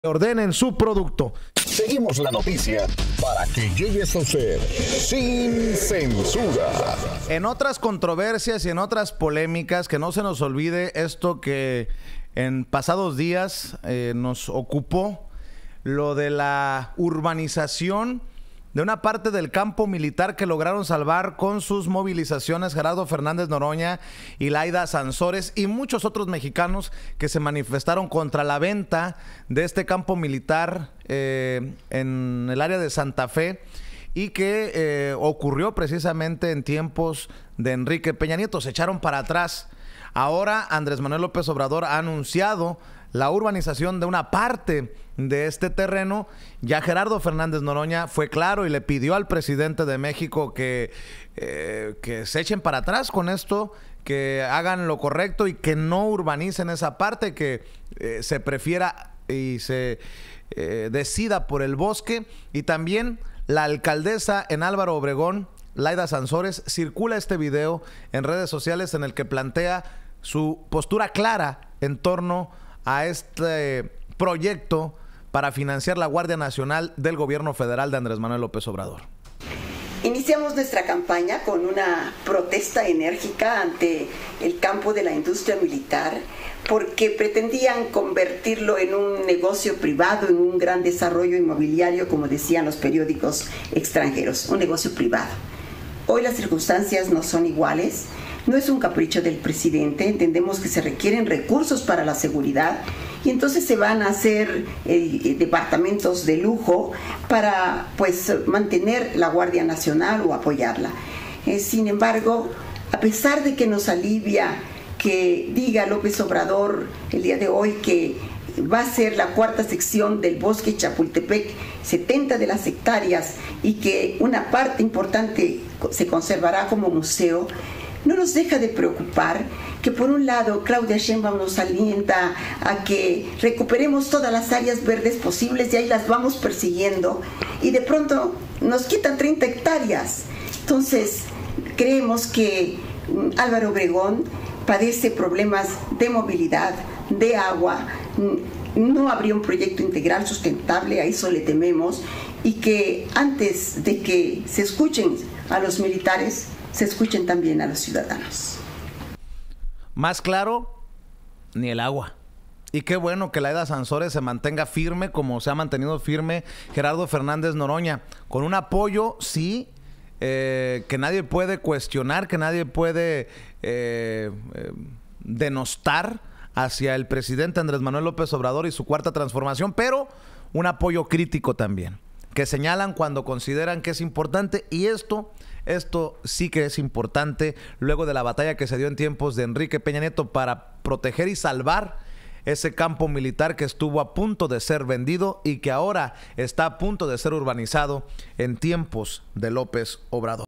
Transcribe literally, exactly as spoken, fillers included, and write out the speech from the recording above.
ordenen su producto. Seguimos la noticia para que llegues a usted sin censura. En otras controversias y en otras polémicas, que no se nos olvide esto que en pasados días eh, nos ocupó, lo de la urbanización de una parte del campo militar que lograron salvar con sus movilizaciones Gerardo Fernández Noroña y Laida Sansores y muchos otros mexicanos que se manifestaron contra la venta de este campo militar eh, en el área de Santa Fe y que eh, ocurrió precisamente en tiempos de Enrique Peña Nieto. Se echaron para atrás. Ahora Andrés Manuel López Obrador ha anunciado la urbanización de una parte de este terreno. Ya Gerardo Fernández Noroña fue claro y le pidió al presidente de México que, eh, que se echen para atrás con esto, que hagan lo correcto y que no urbanicen esa parte, que eh, se prefiera y se eh, decida por el bosque. Y también la alcaldesa en Álvaro Obregón, Laida Sansores, circula este video en redes sociales en el que plantea su postura clara en torno a este proyecto para financiar la Guardia Nacional del gobierno federal de Andrés Manuel López Obrador. Iniciamos nuestra campaña con una protesta enérgica ante el campo de la industria militar porque pretendían convertirlo en un negocio privado, en un gran desarrollo inmobiliario, como decían los periódicos extranjeros, un negocio privado. Hoy las circunstancias no son iguales. No es un capricho del presidente, entendemos que se requieren recursos para la seguridad y entonces se van a hacer eh, departamentos de lujo para pues mantener la Guardia Nacional o apoyarla. Eh, sin embargo, a pesar de que nos alivia que diga López Obrador el día de hoy que va a ser la cuarta sección del bosque Chapultepec, setenta de las hectáreas, y que una parte importante se conservará como museo, no nos deja de preocupar que por un lado Claudia Sheinbaum nos alienta a que recuperemos todas las áreas verdes posibles y ahí las vamos persiguiendo y de pronto nos quitan treinta hectáreas. Entonces creemos que Álvaro Obregón padece problemas de movilidad, de agua, no habría un proyecto integral sustentable, a eso le tememos, y que antes de que se escuchen a los militares, se escuchen también a los ciudadanos. Más claro, ni el agua. Y qué bueno que Laida Sansores se mantenga firme como se ha mantenido firme Gerardo Fernández Noroña, con un apoyo, sí, eh, que nadie puede cuestionar, que nadie puede eh, eh, denostar hacia el presidente Andrés Manuel López Obrador y su cuarta transformación, pero un apoyo crítico también, que señalan cuando consideran que es importante, y esto, esto sí que es importante luego de la batalla que se dio en tiempos de Enrique Peña Nieto para proteger y salvar ese campo militar que estuvo a punto de ser vendido y que ahora está a punto de ser urbanizado en tiempos de López Obrador.